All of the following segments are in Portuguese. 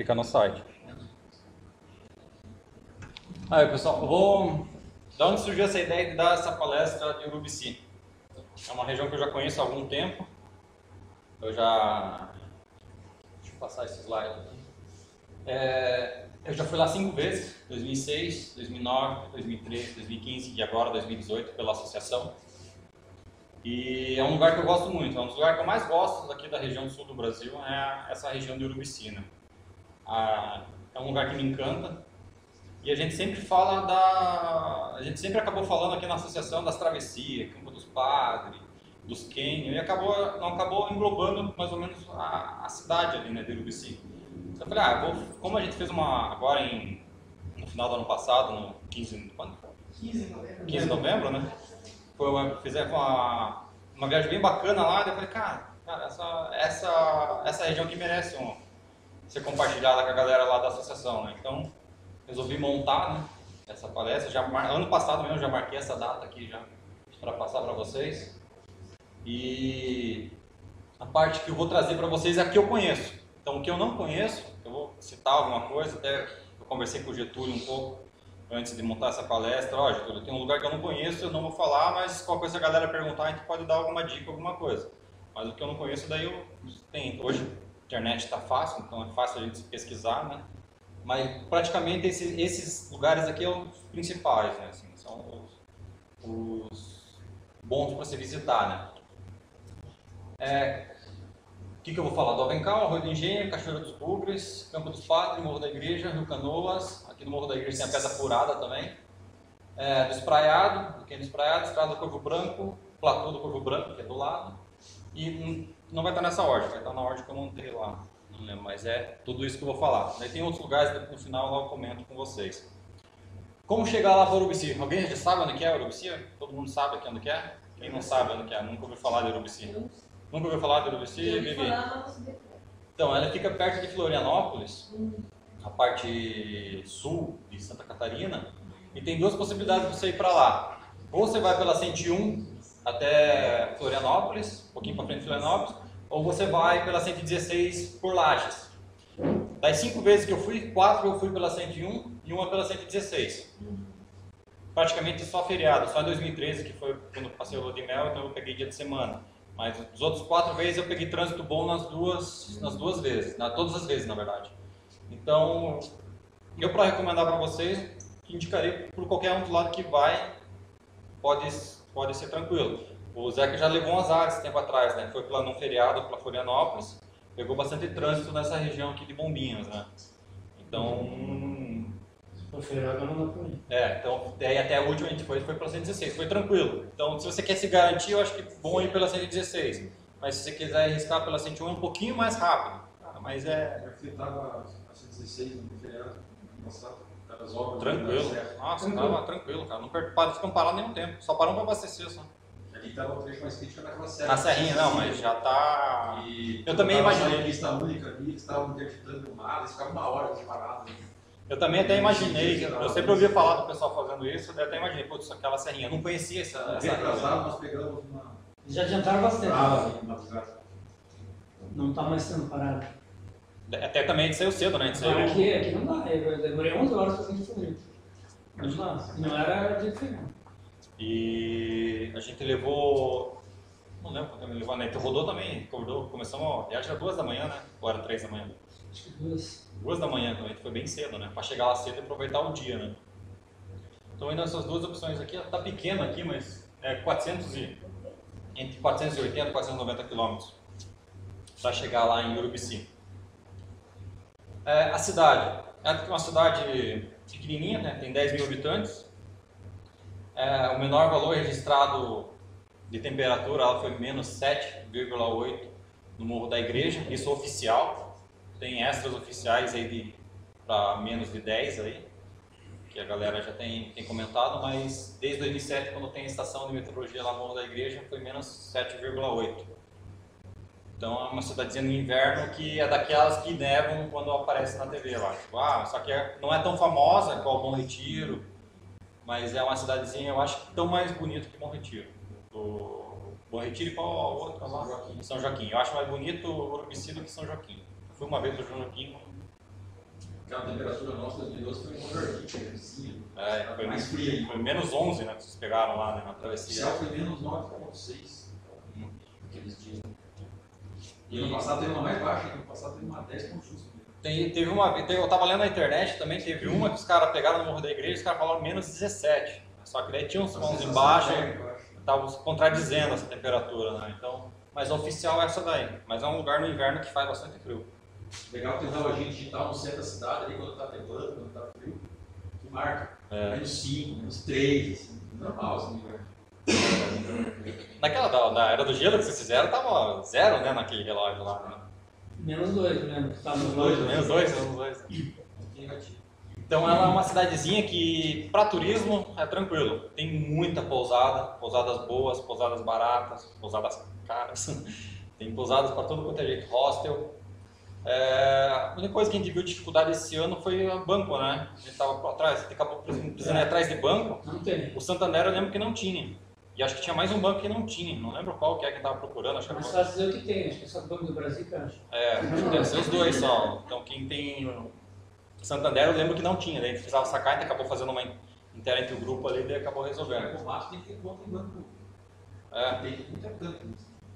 fica no site. Aí pessoal, da onde surgiu essa ideia de dar essa palestra de Urubici? É uma região que eu já conheço há algum tempo. Deixa eu passar esse slide aqui. Eu já fui lá 5 vezes, 2006, 2009, 2013, 2015 e agora 2018 pela associação. E é um lugar que eu gosto muito, é um dos lugares que eu mais gosto daqui da região sul do Brasil, é essa região de Urubici, né? É um lugar que me encanta e a gente sempre a gente sempre acabou falando aqui na associação das travessias, Campo dos Padres, dos cânions, e não acabou englobando mais ou menos a cidade ali, né, de Urubici. Então eu falei, como a gente fez agora no final do ano passado, no 15 de novembro, né? Fizemos uma viagem bem bacana lá, daí eu falei, cara, essa região aqui merece ser compartilhada com a galera lá da associação, né? Então, resolvi montar, né, essa palestra. Ano passado mesmo, já marquei essa data aqui já para passar para vocês. E a parte que eu vou trazer para vocês é a que eu conheço. Então, o que eu não conheço, eu vou citar alguma coisa, até eu conversei com o Getúlio um pouco antes de montar essa palestra. Ó, Getúlio, tem um lugar que eu não conheço, eu não vou falar, mas qualquer coisa a galera perguntar, a gente pode dar alguma dica, alguma coisa. Mas o que eu não conheço, daí eu tenho. Hoje a internet está fácil, então é fácil a gente pesquisar, né? Mas praticamente esses lugares aqui são os principais, né? Assim, são os bons para se visitar, né? O que eu vou falar? Do Avencal, Arroio do Engenho, Cachoeira dos Bugres, Campo dos Padres, Morro da Igreja, Rio Canoas. Aqui no Morro da Igreja tem a Pedra Furada também. Do Espraiado, do Pequeno Espraiado, Estrada do Corvo Branco, Platô do Corvo Branco, que é do lado. E não vai estar nessa ordem, vai estar na ordem que eu montei lá. Não lembro, mas é tudo isso que eu vou falar. Daí tem outros lugares, no final lá eu comento com vocês. Como chegar lá para Urubici? Alguém já sabe onde que é Urubici? Todo mundo sabe aqui onde que é? Quem não sabe onde que é? Nunca ouviu falar de Urubici? Nunca ouviu falar de Urubici, Vivi? Então, ela fica perto de Florianópolis, a parte sul de Santa Catarina, e tem duas possibilidades de você ir para lá. Ou você vai pela 101 até Florianópolis, um pouquinho para frente de Florianópolis, ou você vai pela 116 por Lages. Das 5 vezes que eu fui, 4 eu fui pela 101 e uma pela 116. Praticamente só feriado, só em 2013, que foi quando eu passei o lua de mel, então eu peguei dia de semana. Mas os outros 4 vezes eu peguei trânsito bom nas duas vezes, todas as vezes na verdade. Então, eu para recomendar para vocês, indicarei por qualquer um do lado que vai, pode ser tranquilo. O Zeca já levou um azar esse tempo atrás, né? Foi num feriado para Florianópolis, pegou bastante trânsito nessa região aqui de Bombinhas, né? Então... Foi feriado, não dá pra ir. Então, daí até a última a gente foi pela 116, foi tranquilo. Então, se você quer se garantir, eu acho que é bom ir pela 116. Mas se você quiser arriscar pela 101, é um pouquinho mais rápido. Mas Eu tava a 116 no feriado, passado, as obras. Tranquilo. Nossa, tava tranquilo, cara. Não ficamos parados nenhum tempo, só paramos para abastecer só. Ali tava o trecho mais crítico naquela serra. Na serrinha não, mas já tá... Eu também imaginei. Eles estavam interditando o mar, eles ficavam 1 hora parados. Eu também até imaginei, eu sempre ouvia falar do pessoal fazendo isso, eu até imaginei, putz, aquela serrinha, eu não conhecia essa atrasado, nós pegamos uma... Já adiantaram bastante. Não está mais sendo parado. Até também a gente saiu cedo, né? Aqui não dá, eu demorei 11 horas para fazer isso. Não era dia de semana. E a gente levou, não lembro quanto tempo levou, né? A gente rodou também, começamos a viagem às 2 da manhã, né? Ou era 3 da manhã? Acho que 2. 2 da manhã, então a gente foi bem cedo, né? Para chegar lá cedo e aproveitar o dia, né? Então ainda essas duas opções aqui, tá pequena aqui, mas é entre 480 e 490 quilômetros para chegar lá em Urubici. A cidade, é uma cidade pequenininha, né? Tem 10 mil habitantes. O menor valor registrado de temperatura ela foi menos 7,8 no Morro da Igreja, isso oficial. Tem extras oficiais aí para menos de 10 aí, que a galera já tem comentado, mas desde 2007, quando tem a estação de meteorologia lá no Morro da Igreja, foi menos 7,8. Então é uma cidadezinha no inverno que é daquelas que nevam quando aparece na TV lá. Tipo, só que não é tão famosa igual Bom Retiro, mas é uma cidadezinha, eu acho, tão mais bonito que Bom Retiro. Bom Retiro e qual o outro? São Joaquim. Eu acho mais bonito o Urubici do que São Joaquim. Eu fui uma vez no São Joaquim, Aquela temperatura nossa de 2012 foi um jardim, que era assim, Foi mais fria. Foi menos 11, né, que vocês pegaram lá, né, na O travessia. céu foi menos 9,6 aqueles dias. E ano passado teve uma mais baixa, ano passado teve uma 10,6. Teve uma, eu tava lendo na internet também, teve uma que os caras pegaram no Morro da Igreja e os caras falaram menos 17. Só que daí tinha uns pontos embaixo, estavam contradizendo essa temperatura, né? Então, mas a oficial é essa daí. Mas é um lugar no inverno que faz bastante frio. Legal que o relógio digital no centro da cidade, ali quando tá nevando, quando tá frio, que marca. Menos 5, menos 3, assim, normal assim, no inverno. Na era do gelo que vocês fizeram, tava 0, né, naquele relógio lá. Né? -2, né? Menos 2. Negativo. Então ela é uma cidadezinha que, para turismo, é tranquilo. Tem muita pousada, pousadas boas, pousadas baratas, pousadas caras. Tem pousadas para todo quanto é jeito, hostel. A única coisa que a gente viu dificuldade esse ano foi o banco, né? A gente estava por trás, a gente acabou precisando ir atrás de banco. Não tem. O Santander eu lembro que não tinha. E acho que tinha mais um banco que não tinha. Não lembro qual que é que estava procurando. Acho que Mas fácil dizer o que tem, acho que é só o Banco do Brasil que acha. deve ser os dois só. Então quem tem Santander eu lembro que não tinha. Daí a gente precisava sacar, a gente acabou fazendo uma inteira entre o grupo ali e daí acabou resolvendo. O mato tem que ter conta em banco. Tem que ter intercâmbio.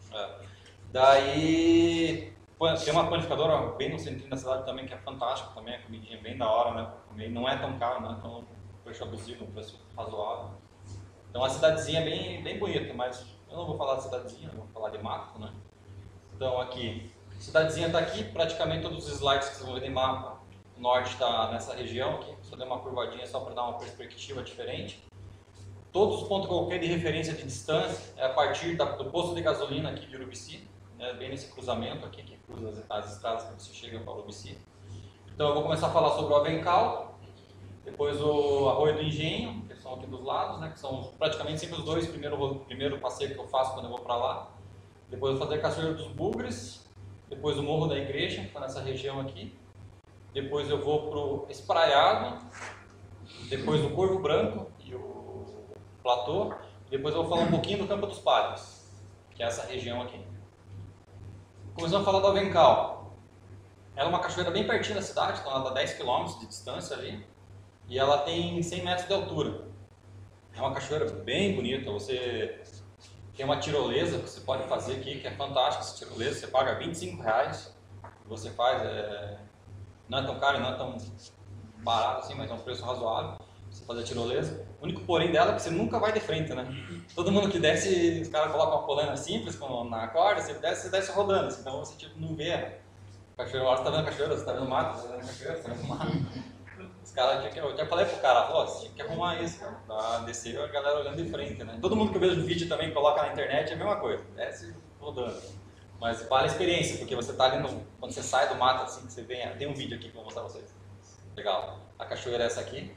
Daí tem uma panificadora bem no centro da cidade também, que é fantástico também, a comidinha bem da hora, né? Não é tão caro, né? Então, preço abusivo, um preço razoável. Então, a cidadezinha é bem bonita, mas eu não vou falar de cidadezinha, eu vou falar de mato, né? Então, aqui, a cidadezinha está aqui, praticamente todos os slides que vocês vão ver de mapa, o norte está nessa região aqui, só dei uma curvadinha só para dar uma perspectiva diferente. Todos os pontos que eu coloquei de referência de distância é a partir do posto de gasolina aqui de Urubici, né, bem nesse cruzamento aqui, que cruza as estradas que você chega para Urubici. Então eu vou começar a falar sobre o Avencal, depois o Arroio do Engenho, que são aqui dos lados, né, que são praticamente sempre os dois, primeiro passeio que eu faço quando eu vou para lá. Depois eu vou fazer a Cachoeira dos Bugres, depois o Morro da Igreja, que está nessa região aqui. Depois eu vou para o Espraiado, depois o Corvo Branco e o Platô. Depois eu vou falar um pouquinho do Campo dos Padres, que é essa região aqui. Começamos a falar do Avencal. Ela é uma cachoeira bem pertinho da cidade, então ela dá 10 km de distância ali. E ela tem 100 metros de altura. É uma cachoeira bem bonita. Você tem uma tirolesa que você pode fazer aqui, que é fantástica essa tirolesa. Você paga R$25. Você faz, não é tão caro, não é tão barato assim, mas é um preço razoável. Você fazer a tirolesa. O único porém dela é que você nunca vai de frente, né? Todo mundo que desce, os caras colocam uma polana simples na corda, você desce rodando, assim, então você tipo, não vê a cachoeira. Você tá vendo a cachoeira, você tá vendo o mato, você tá vendo a cachoeira, você tá vendo o mato. Os caras, eu já falei pro cara, você tinha que arrumar isso, cara, pra descer a galera olhando de frente, né? Todo mundo que eu vejo no vídeo também coloca na internet é a mesma coisa, desce rodando. Mas vale a experiência, porque você tá ali, quando você sai do mato, assim, que você vem, tem um vídeo aqui que eu vou mostrar pra vocês. Legal. A cachoeira é essa aqui.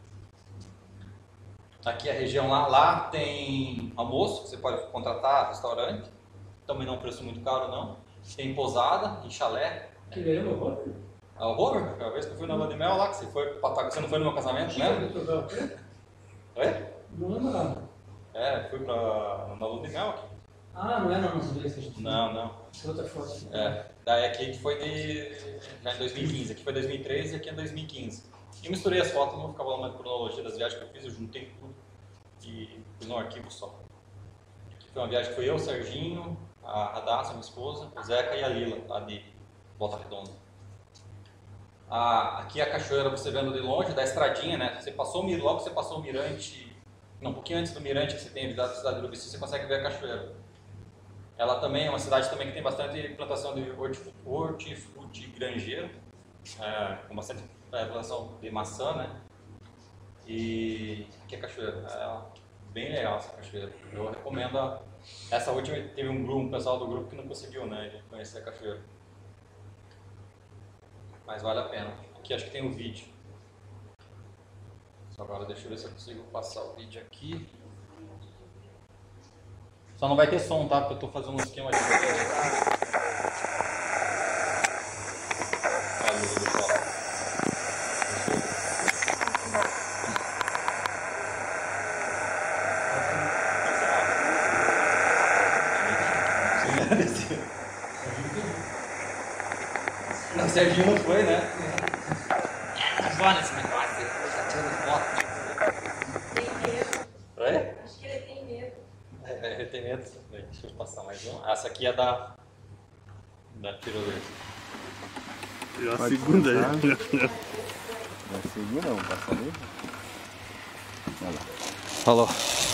Aqui a região lá tem almoço, que você pode contratar, restaurante. Também não é um preço muito caro, não. Tem pousada e chalé. Que verão, Robert? O Robert, a vez que eu fui na lua de mel lá, que você não foi no meu casamento, né? Oi? Não lembro nada. Fui na lua de mel aqui. Ah, não é na nossa vez que a gente... Não. Essa outra foto. Daí aqui a gente foi já em 2015, aqui foi 2013 e aqui é 2015. Eu misturei as fotos, não vou ficar falando mais cronologia das viagens que eu fiz, eu juntei tudo e pus num arquivo só. Foi uma viagem que foi eu, o Serginho, a Radassa, minha esposa, o Zeca e a Lila, lá de Volta Redonda. Aqui a cachoeira você vendo de longe, da estradinha, né? Logo que você passou o mirante, um pouquinho antes do mirante que você tem visitado a cidade de Urubici, você consegue ver a cachoeira. Ela também é uma cidade também que tem bastante plantação de hortifruti granjeiro, com bastante plantação de maçã, né? E aqui é a cachoeira, bem legal essa cachoeira. Eu recomendo essa última, teve um pessoal do grupo que não conseguiu, né, de conhecer a cachoeira. Mas vale a pena. Aqui acho que tem um vídeo. Só agora deixa eu ver se eu consigo passar o vídeo aqui. Só não vai ter som, tá? Porque eu tô fazendo um esquema de... O Serginho não foi, né? só nesse negócio, ele tá tirando foto. Tem medo. Oi? Acho que ele tem medo. Ele tem medo. Deixa eu passar mais um. Essa aqui é da tirolesa. A segunda aí. Vai seguir não, passa ali. Olha lá. Falou.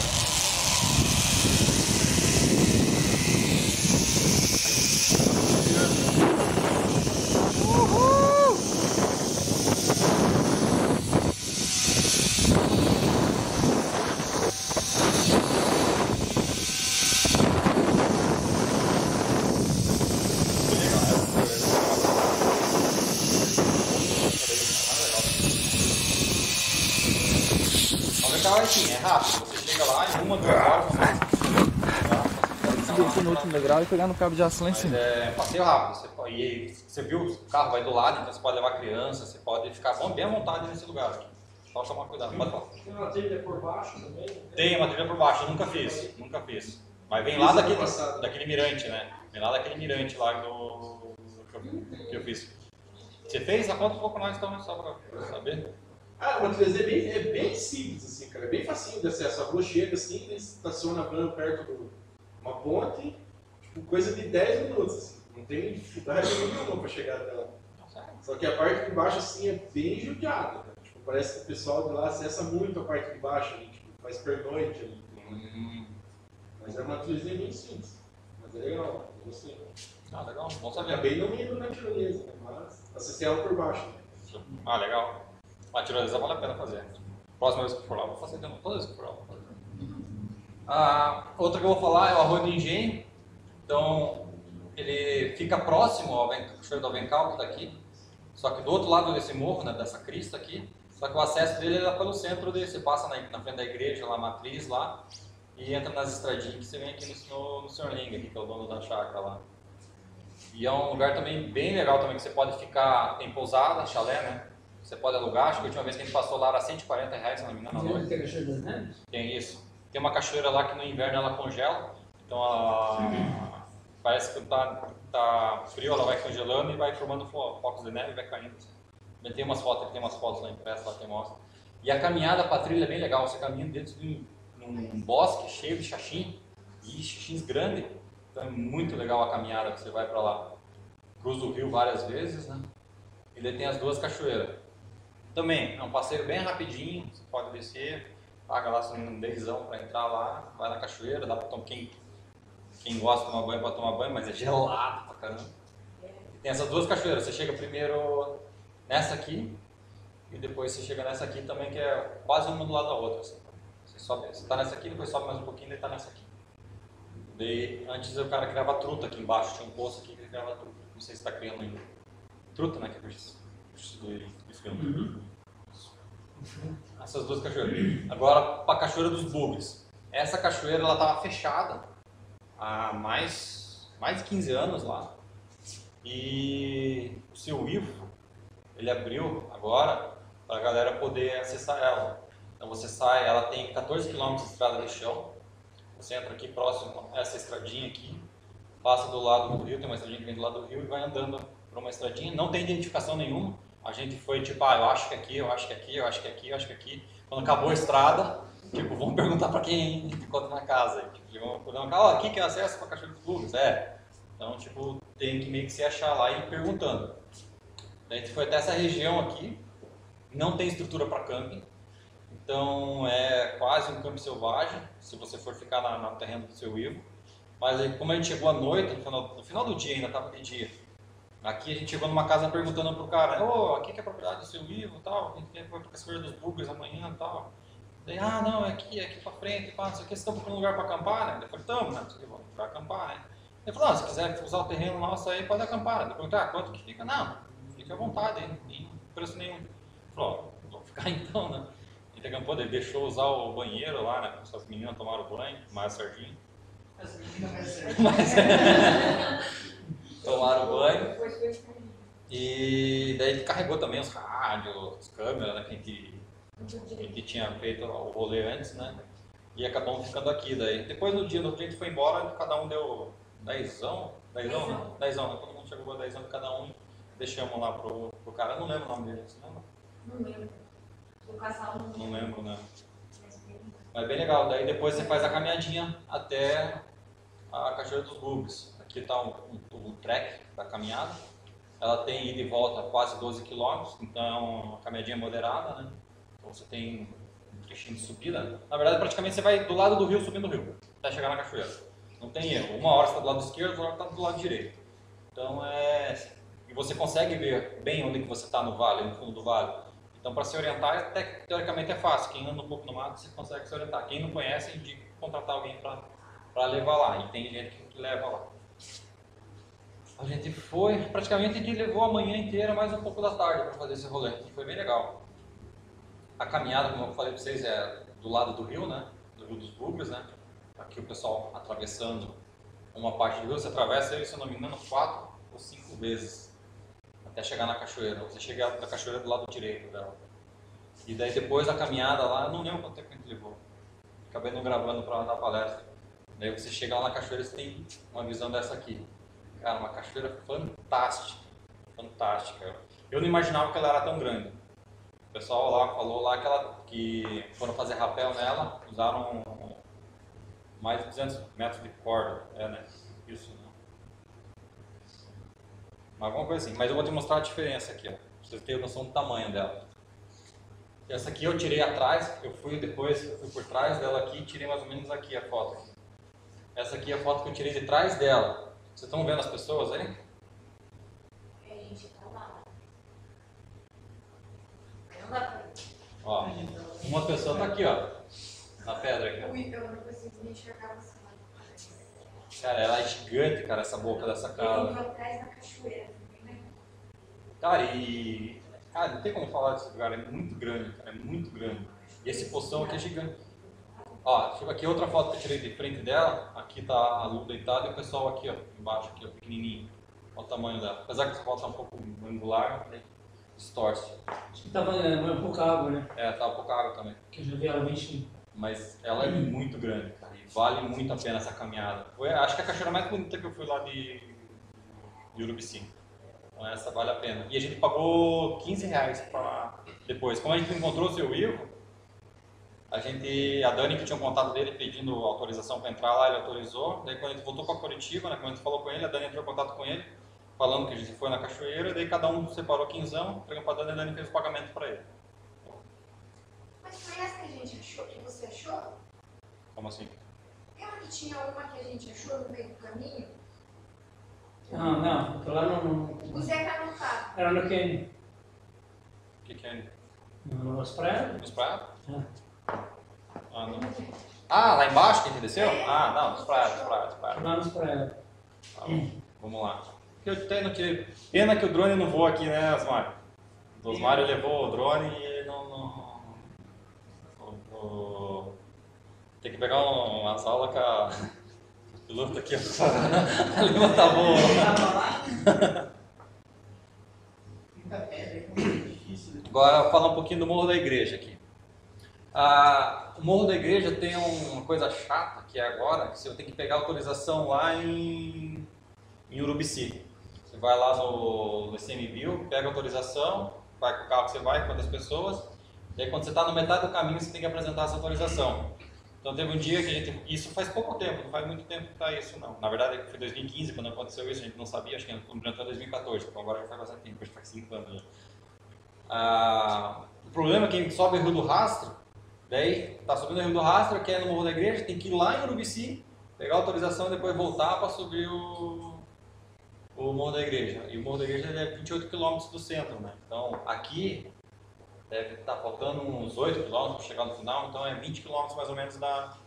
Assim, é rápido, você chega lá em 1, 2 horas, Descer no último degrau e pegar no cabo de aço lá em cima. é passeio rápido. Você viu, o carro vai do lado, então você pode levar criança, você pode ficar bem à vontade nesse lugar aqui. Só tomar cuidado, pode falar. Tem uma trilha por baixo também? Tem uma trilha por baixo, eu nunca fiz. Mas vem lá daquele mirante, né? Vem lá daquele mirante lá que eu fiz. Você fez? Conta um pouco nós então, só pra saber. Ah, uma trilha é bem simples, assim, cara. É bem facinho de acesso. A rua chega assim, estaciona a van perto de uma ponte, tipo, coisa de 10 minutos, assim. Não tem dificuldade nenhuma pra chegar até lá. Só que a parte de baixo, assim, é bem judiada, cara. Tipo, parece que o pessoal de lá acessa muito a parte de baixo ali, tipo, faz pernoite ali. Mas é uma trilha bem simples. Mas é legal, eu gostei. Ah, legal, bom saber. É bem no meio da tirolesa, né? Mas acessei ela por baixo. Né? Ah, legal. A tirolesa vale a pena fazer. Próxima vez que eu for lá, vou fazer de novo. Toda vez que eu for lá, vou fazer. Outra que eu vou falar é o Arroio do Engenho. Então, ele fica próximo ao Cachoeiro do Avencal, que está aqui. Só que do outro lado desse morro, né, dessa crista aqui. Só que o acesso dele é pelo centro dele. Você passa na frente da igreja, lá, matriz, lá. E entra nas estradinhas que você vem aqui no Sr. Ling, aqui, que é o dono da chácara lá. E é um lugar também bem legal também, que você pode ficar, tem pousada, chalé, né? Você pode alugar, acho que a última vez que a gente passou lá era R$140, se não me engano, à noite. Tem Cachoeira das Neves? Tem isso. Tem uma cachoeira lá que no inverno ela congela, então parece que tá frio, ela vai congelando e vai formando focos de neve e vai caindo. Tem tem umas fotos lá impressas lá que mostra. E a caminhada para a trilha é bem legal, você caminha dentro de um bosque cheio de xaxim, e xaxins grandes, então é muito legal a caminhada que você vai para lá. Cruza o rio várias vezes, né? E daí tem as duas cachoeiras. Também é um passeio bem rapidinho, você pode descer, paga lá um dezão para entrar lá, vai na cachoeira, dá para tomar, quem gosta de tomar banho pode tomar banho, mas é gelado pra caramba. E tem essas duas cachoeiras, você chega primeiro nessa aqui e depois você chega nessa aqui também, que é quase uma do lado da outra. Assim. Você está nessa aqui, depois sobe mais um pouquinho e está nessa aqui. Daí, antes o cara criava truta aqui embaixo, tinha um poço aqui que ele criava truta, não sei se está criando ainda. Truta, né, que é do filme. Essas duas cachoeiras. Agora, para a Cachoeira dos Bugres. Essa cachoeira ela estava fechada há mais de 15 anos lá. E o seu Ivo, ele abriu agora para a galera poder acessar ela. Então você sai, ela tem 14 km de estrada de chão. Você entra aqui próximo a essa estradinha aqui, passa do lado do rio, tem uma estradinha que vem do lado do rio e vai andando por uma estradinha. Não tem identificação nenhuma. A gente foi tipo, eu acho que aqui, eu acho que aqui, eu acho que aqui, eu acho que aqui. Quando acabou a estrada, tipo, vamos perguntar para quem encontra na casa. Tipo, vamos perguntar, aqui que é acesso para a Cachoeira dos Bugres. Então, tipo, tem que meio que se achar lá e ir perguntando. Daí a gente foi até essa região aqui, não tem estrutura para camping. Então, é quase um campo selvagem, se você for ficar no terreno do seu Ivo. Mas aí, como a gente chegou à noite, no final do dia ainda estava de dia. Aqui a gente chegou numa casa perguntando pro cara, aqui que é a propriedade do seu Ivo e tal, a gente vai pra Cachoeira dos Bugres amanhã e tal. Daí, não, é aqui pra frente, pá, não sei o que, vocês estão procurando um lugar para acampar, né? Eu falei, estamos, né? Vamos para acampar, né? Ele falou, se quiser usar o terreno nosso aí, pode acampar. Eu perguntei, quanto que fica? Não, fica à vontade, nem preço nenhum. Ele falou, vamos ficar então, né? A gente acampou, ele deixou usar o banheiro lá, né? As meninas tomaram banho, mais sardinha. As meninas Tomaram banho. E daí ele carregou também os rádios, as câmeras, né? Que a gente tinha feito o rolê antes, né? E acabamos ficando aqui. Daí. Depois no dia, a gente foi embora, cada um deu dezão, né? Todo mundo chegou a 10 de cada um. Deixamos lá pro cara, eu não lembro o nome dele, você lembra? Não lembro. O casal Não lembro, né? Mas é bem legal. Daí depois você faz a caminhadinha até a Cachoeira dos Bugres. Aqui está o track da caminhada. Ela tem ida e volta quase 12 km, então é uma caminhadinha moderada, né? Então você tem um trechinho de subida. Na verdade, praticamente você vai do lado do rio subindo o rio, até chegar na cachoeira. Não tem erro. Uma hora você está do lado esquerdo, outra hora está do lado direito. Então e você consegue ver bem onde que você está no vale, no fundo do vale. Então, para se orientar, até teoricamente é fácil. Quem anda um pouco no mato, você consegue se orientar. Quem não conhece, indica contratar alguém para levar lá. E tem gente que leva lá. A gente foi, praticamente a gente levou a manhã inteira, mais um pouco da tarde para fazer esse rolê. E foi bem legal. A caminhada, como eu falei para vocês, é do lado do rio, né? Do Rio dos Bugres, né? Aqui o pessoal atravessando uma parte do rio. Você atravessa ele, se eu não me engano, 4 ou 5 vezes. Até chegar na cachoeira. Você chega na cachoeira do lado direito dela. E daí depois da caminhada lá, eu não lembro quanto tempo a gente levou. Acabei não gravando para dar palestra. Daí você chega lá na cachoeira, você tem uma visão dessa aqui. Cara, uma cachoeira fantástica. Fantástica. Eu não imaginava que ela era tão grande. O pessoal lá falou lá que foram fazer rapel nela, usaram mais de 200 metros de corda. É, né? Isso, né? Alguma coisa assim. Mas eu vou te mostrar a diferença aqui, ó. Pra vocês terem noção do tamanho dela. Essa aqui eu tirei atrás, eu fui por trás dela aqui e tirei mais ou menos aqui a foto. Aqui. Essa aqui é a foto que eu tirei de trás dela. Vocês estão vendo as pessoas aí? a gente tá lá. Não dá pra ver. Ó, uma pessoa tá aqui, ó. Na pedra aqui. Ui, eu não consigo enxergar você lá. Cara, ela é gigante, cara, essa boca dessa casa. Eu tô atrás da cachoeira, né? Cara, não tem como falar desse lugar, é muito grande, cara, é muito grande. E esse poção aqui é gigante. Ó, aqui outra foto que eu tirei de frente dela, aqui tá a Lu deitada e o pessoal aqui, ó, embaixo, aqui, ó, pequenininho. Olha o tamanho dela. Apesar que essa foto tá um pouco angular, né, distorce. Acho que tava um pouco água, né? É, tá um pouco água também. Que eu já vi ela bem cheia. Mas ela é muito grande, cara, e vale muito a pena essa caminhada. Acho que é a cachoeira mais bonita que eu fui lá de Urubici. Então essa vale a pena. E a gente pagou R$15 para depois. Como a gente encontrou o seu Ivo, a Dani que tinha um contato dele pedindo autorização para entrar lá, ele autorizou. Daí quando a gente voltou para Curitiba, né, quando a gente falou com ele, a Dani entrou em contato com ele, falando que a gente foi na cachoeira, daí cada um separou 15, entregou para a Dani e a Dani fez o pagamento para ele. Mas foi essa que a gente achou, que você achou? Como assim? Lembra que tinha uma que a gente achou no meio do caminho? Não, lá não. O Zeca não tava. Era no Canyon. O que é? Nas praias? Nos praias? É. Ah, não. Ah, lá embaixo que a gente desceu? Ah, não, nos praias. Lá nas praias. Tá bom, vamos lá. Pena que o drone não voa aqui, né, Osmar? O Osmar levou o drone e ele não... Tem que pegar umas aulas com a piloto aqui, ó. A língua tá boa. Agora, falar um pouquinho do Morro da Igreja aqui. O Morro da Igreja tem uma coisa chata, que é agora, que você tem que pegar autorização lá em Urubici. Você vai lá no ICMBio, pega a autorização, vai com o carro que você vai, quantas pessoas, e aí quando você está no metade do caminho, você tem que apresentar essa autorização. Então teve um dia que a gente... Isso faz pouco tempo, não faz muito tempo que está isso não. Na verdade foi 2015 quando aconteceu isso, a gente não sabia, acho que implementou em 2014, então agora já faz bastante tempo, acho que faz 5 anos já. O problema é que quem sobe o Rio do Rastro, daí está subindo o Rio do Rastro, que é no Morro da Igreja, tem que ir lá em Urubici, pegar a autorização e depois voltar para subir o Morro da Igreja. E o Morro da Igreja é 28 km do centro, né? Então aqui deve estar faltando uns 8 km para chegar no final, então é 20 km mais ou menos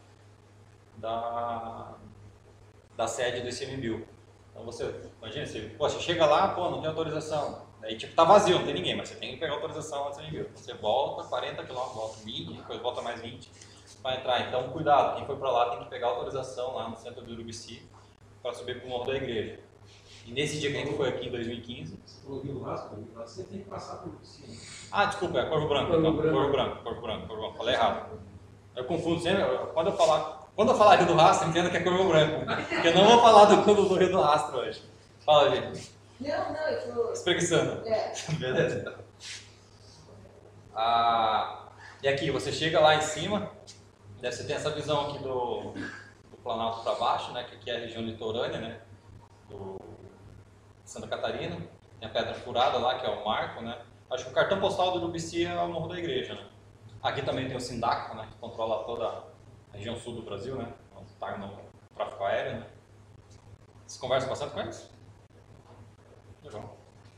da sede do ICMBio. Então você, imagina, você chega lá, pô, não tem autorização. Daí tipo, tá vazio, não tem ninguém, mas você tem que pegar autorização lá do ICMBio. Você volta 40 km, volta 20, depois volta mais 20 para entrar. Então cuidado, quem for para lá tem que pegar autorização lá no centro do Urubici para subir para o Morro da Igreja. E nesse dia que a gente foi aqui em 2015... Você falou Rio do Rastro, você tem que passar por cima. Ah, desculpa, é Corvo Branco, então. Corvo Branco, falei errado. Eu confundo sempre, quando eu falar Rio do Rastro, entenda que é Corvo Branco. Porque eu não vou falar do Rio do Rastro hoje. Fala, gente. Não, eu tô... Espreguiçando. É. Beleza, então. E aqui, você chega lá em cima, você tem essa visão aqui do Planalto para baixo, né, que aqui é a região litorânea, né, do Santa Catarina. Tem a Pedra Furada lá, que é o marco, né. Acho que o cartão postal do Urubici é o Morro da Igreja, né. Aqui também tem o Sindaco, né, que controla toda a região sul do Brasil, né, está no tráfego aéreo, né. Vocês conversam bastante com eles? Legal.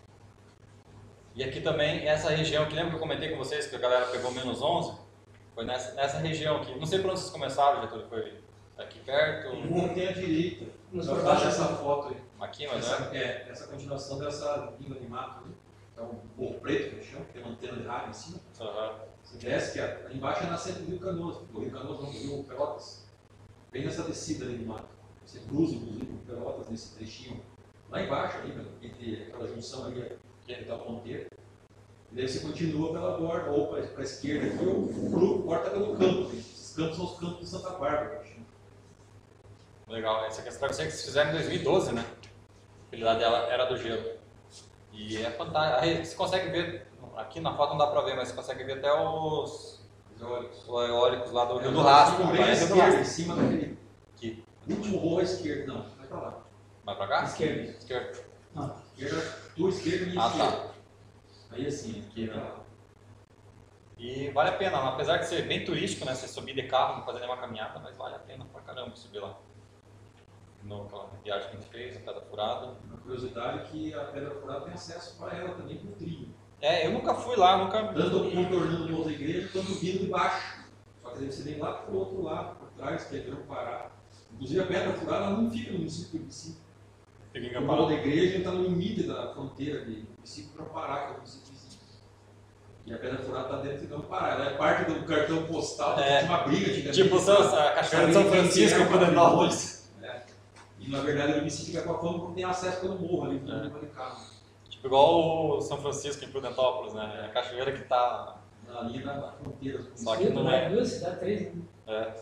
E aqui também, essa região que lembra que eu comentei com vocês que a galera pegou -11? Foi nessa região aqui. Não sei por onde vocês começaram, Getúlio, foi aqui perto? O morro tem à direita. Nos Pra por baixo baixo. dessa foto aí. Aqui, mas Essa continuação dessa língua de mato aí. É um morro preto que eu chamo, tem uma antena de rádio em cima. Você desce, que ali embaixo é nascente do Rio Canoas. O Rio Canoas não, o Rio Pelotas. Bem nessa descida ali do mato. Você cruza, inclusive, o Pelotas nesse trechinho. Lá embaixo, ali, entre aquela junção ali, que é da ponteira. E daí você continua pela borda, ou para a esquerda aqui, ou o grupo corta pelo campo. Esses campos são os campos de Santa Bárbara. legal. Essa aqui é a travessia que vocês fizeram em 2012, né? Aquele lá dela era do gelo. E é fantástico. Aí você consegue ver, aqui na foto não dá pra ver, mas você consegue ver até os eólicos lá do Rio do Rastro. Bem à esquerda, em cima daquele. Aqui. Último morro à esquerda, não, vai pra lá. Vai pra cá? Esquerda. Esquerda. Não. Esquerda, tua esquerda e minha esquerda. Tá. Aí assim, aqui pra lá. E vale a pena, apesar de ser bem turístico, né? Você subir de carro, não fazer nenhuma caminhada, mas vale a pena pra caramba subir lá. Naquela viagem que a gente fez, a Pedra Furada. Uma curiosidade é que a Pedra Furada tem acesso para ela também com trilho. É, eu nunca fui lá, nunca. Tanto contornando o Morro da Igreja, quanto vindo de baixo. Só que você vem lá pro outro lado, por trás, que é Grão Pará. Inclusive a Pedra Furada ela não fica no município do Urubici. Fica O Morro da Igreja está no limite da fronteira de município Grão Pará, que é o município vizinho. E a Pedra Furada está dentro de Grão Pará. Ela é parte do cartão postal, tinha uma briga antigamente. Tipo a Cachoeira de São Francisco e Prudentópolis. E na verdade o Urubici fica com a fama porque tem acesso pelo morro ali, pelo morro de carro. Tipo igual o São Francisco em Prudentópolis, né? É a cachoeira que tá Ali na fronteira. Só que não é. Duas cidades, três, né? É.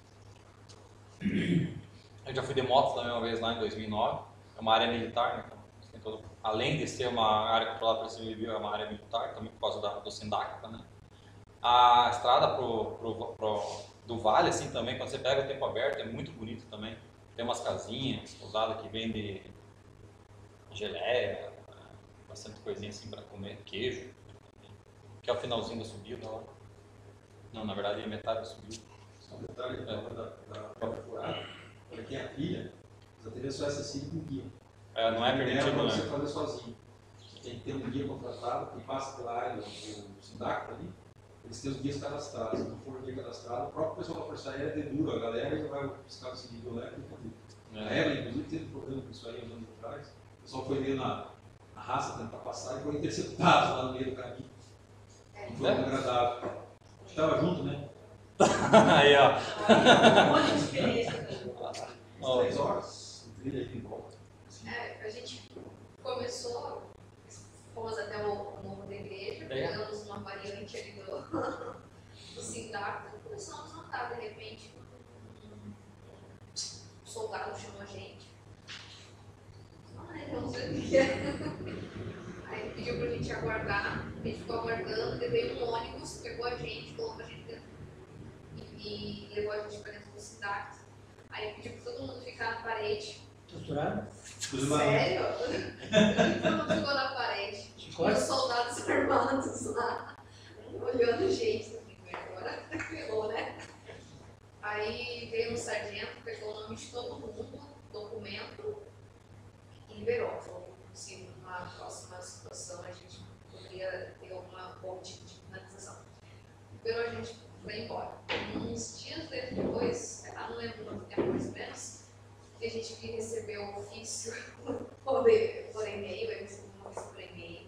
Eu já fui de moto também uma vez lá em 2009. É uma área militar, né? Então, tem todo, além de ser uma área controlada pelo civil, é uma área militar, também por causa do SINDAC também. A estrada do vale, assim, também, quando você pega o tempo aberto, é muito bonito também. Tem umas casinhas usadas que vendem geleia, bastante coisinha assim para comer, queijo, que é o finalzinho da subida lá. Não, na verdade é metade da subida. Só um detalhe da própria furada, para quem é a trilha, a trilha só é acessível com guia. É, não é permitido, para né? você fazer sozinho. Você tem que ter um guia contratado que passa pela área do SINDAC ali. Eles têm os guias cadastrados. Se não for guia cadastrado, o próprio pessoal da Força Aérea dedura a galera e vai buscar o seguinte leve e convida. A Evelyn, inclusive, teve problema com isso aí uns anos atrás. O pessoal foi meio na raça tentar passar e foi interceptado lá no meio do caminho. Não foi muito agradável. A gente estava junto, né? Aí, ó. Um monte de diferença. Umas 3 horas, um trilho aí de volta. A gente começou, fomos até o Morro da Igreja, pegamos uma variante ali do SINDAC e começamos a notar, de repente, um soldado chamou a gente. Não sei o que é. Aí pediu pra gente aguardar, a gente ficou aguardando, veio um ônibus, pegou a gente, colocou a gente dentro e levou a gente pra dentro do SINDAC. Aí pediu pra todo mundo ficar na parede. Torturado? Sério? Todo mundo ficou na parede. E os soldados armados lá, olhando a gente. Agora ferrou, né? Aí veio um sargento, pegou o nome de todo mundo, documento, e liberou. Falou que se numa próxima situação a gente poderia ter algum tipo de finalização. Liberou a gente para ir embora. Uns dias depois, não lembro quanto tempo mais ou menos, que a gente recebeu o ofício por e-mail, eu recebi uma vez por e-mail,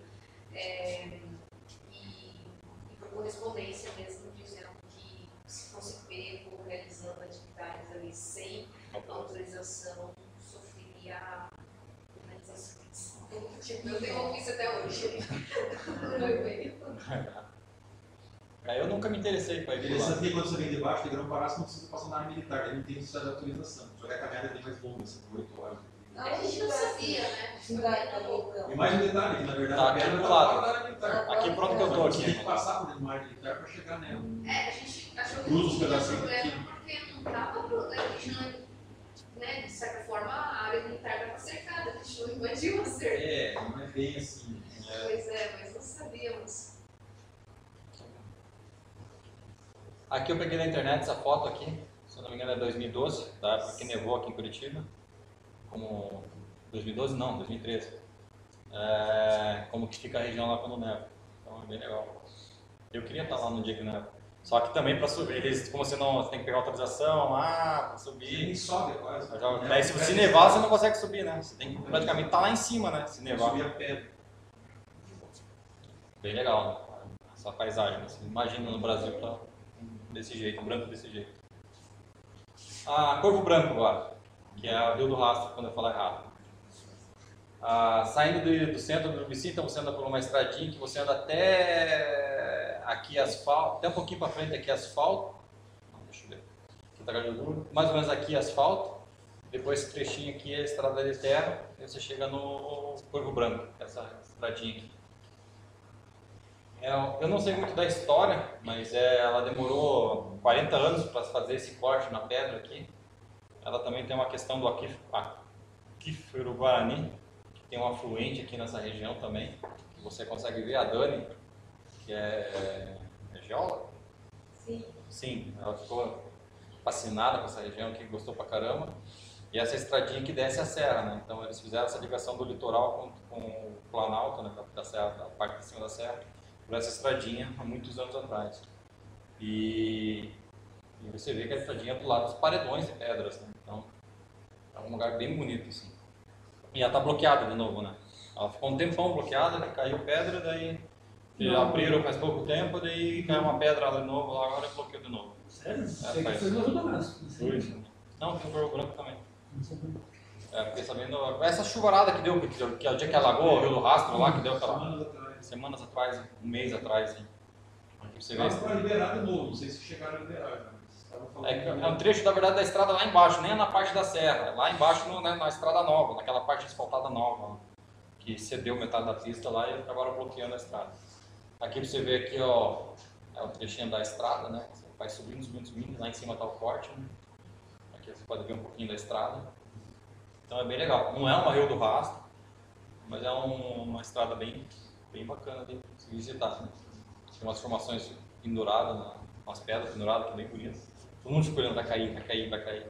e por correspondência mesmo, dizendo que se fosse pego realizando atividades ali sem autorização, sofreria penalizações. Eu tenho um ofício até hoje no e-mail. Eu nunca me interessei para ir por lá. Interessante que quando você vem de baixo de Grão Pará, você não precisa passar na área militar, ele não tem necessidade de autorização. Só que a caminhada é bem mais longa, assim, 8 horas. Não, a gente não sabia, né? E mais um detalhe, que na verdade Tá a pedra aqui do está lado. fora da área militar. Aqui pronto que eu tô Você tem que aqui. passar por mar militar para chegar nela. A gente achou que Cruza não os tinha pedacinhos problema porque não tava, a gente não, né, de certa forma a área militar estava cercada, a gente não invadiu a cerca. Não é bem assim. Pois é, mas não sabíamos. Aqui eu peguei na internet essa foto aqui, se eu não me engano é 2012, da época que nevou aqui em Curitiba. Como 2012 não, 2013. Como que fica a região lá quando neva. Então é bem legal. Eu queria estar lá no dia que neva. Só que também para subir, eles, como você tem que pegar autorização lá para subir. Nem sobe quase. Daí se nevar você não consegue subir, né? Você tem que praticamente estar lá em cima, né? Se nevar. Subir a pedra. Bem legal, né? Essa paisagem. Né? Você imagina no Brasil desse jeito, branco desse jeito. Corvo Branco agora, que é a Rio do Rastro, quando eu falar errado. Saindo do centro do Urubici, então você anda por uma estradinha que você anda até aqui asfalto, até um pouquinho para frente aqui asfalto. Não, deixa eu ver. Aqui tá mais ou menos aqui asfalto. Depois esse trechinho aqui é a estrada de terra. E você chega no Corvo Branco, essa estradinha aqui. Eu não sei muito da história, mas ela demorou 40 anos para fazer esse corte na pedra aqui. Ela também tem uma questão do aquífero Guarani, que tem um afluente aqui nessa região também, que você consegue ver. A Dani, que é geóloga? Sim. Sim, ela ficou fascinada com essa região aqui, gostou pra caramba. E essa estradinha que desce a serra, né? Então eles fizeram essa ligação do litoral com o Planalto, né? Da serra, da parte de cima da serra, por essa estradinha há muitos anos atrás. E você vê que a estradinha é do lado dos paredões de pedras, né? Então é um lugar bem bonito assim. E ela tá bloqueada de novo, né? Ela ficou um tempão bloqueada, caiu pedra, daí abriram faz pouco tempo, daí caiu uma pedra lá de novo, lá agora bloqueou de novo. Sério? Sei que foi no Rio do Rastro. Não, tem o Corvo Branco também. Fiquei sabendo, essa chuvarada que deu, que é o dia que alagou o Rio do Rastro lá, que deu aquela... Semanas atrás, um mês atrás. Hein? Aqui você vê. Mas para liberar de novo, não sei se chegaram a liberar. É um trecho, na verdade, da estrada lá embaixo, nem é na parte da serra, é lá embaixo na estrada nova, naquela parte asfaltada nova, que cedeu metade da pista lá e acabaram bloqueando a estrada. Aqui você vê aqui, ó, é o trechinho da estrada, né? Você vai subindo, lá em cima está o corte, né? Aqui você pode ver um pouquinho da estrada. Então é bem legal. Não é uma Rio do Rastro, mas é uma estrada bem bacana de se visitar. Né? Tem umas formações penduradas, umas pedras penduradas, que é bem bonito. Todo mundo escolhendo, vai cair.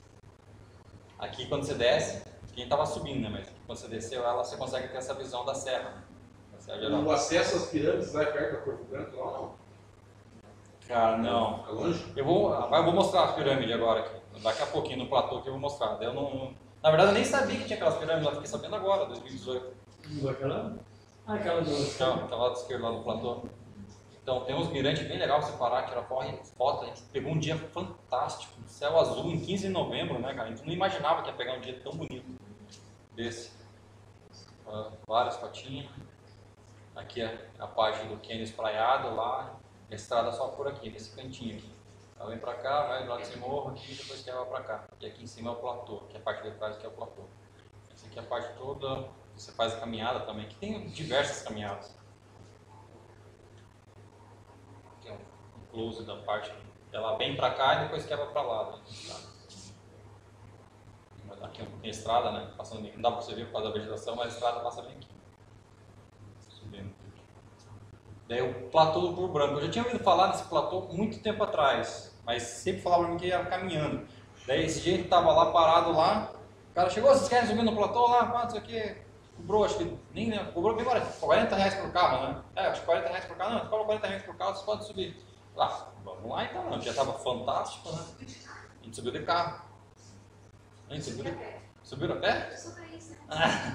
Aqui quando você desce, quem estava subindo, né? Mas quando você desceu ela, você consegue ter essa visão da serra. Né? Da serra geral. O acesso às pirâmides lá é perto da Corvo Branco, lá ou não? Cara, não. É longe? Eu vou mostrar as pirâmides agora aqui. Daqui a pouquinho no platô que eu vou mostrar. Na verdade eu nem sabia que tinha aquelas pirâmides lá, fiquei sabendo agora, 2018. Aquela? Aquela do... Tá lá do esquerdo, lá do platô. Então tem uns mirantes bem legais pra você parar, tirar foto. A gente pegou um dia fantástico, céu azul em 15 de novembro, né, cara? A gente não imaginava que ia pegar um dia tão bonito desse. Várias fotinhas. Aqui é a parte do cânion espraiado lá, a estrada só por aqui, nesse cantinho aqui. Ela vem pra cá, vai do lado desse morro aqui e depois quebra pra cá. E aqui em cima é o platô, que é a parte de trás que é o platô. Essa aqui é a parte toda, você faz a caminhada também, que tem diversas caminhadas. Aqui é um close da parte, ela vem pra cá e depois quebra pra lá. Né? Aqui tem estrada, né? Passando bem, não dá pra você ver por causa da vegetação, mas a estrada passa bem aqui. Subindo. Daí o platô do Corvo Branco. Eu já tinha ouvido falar desse platô muito tempo atrás, mas sempre falava pra mim que ia caminhando. Daí esse dia a gente tava lá parado lá, o cara chegou, vocês querem subir no platô lá? Não sei o que. Cobrou, acho que nem lembro, cobrou bem agora, R$40 por carro, né? Acho que R$40 por carro, não, cobra R$40 por carro, vocês podem subir. Vamos lá então, o dia tava fantástico, né? A gente subiu de carro. A gente subiu a pé? Eu sou da isso, né?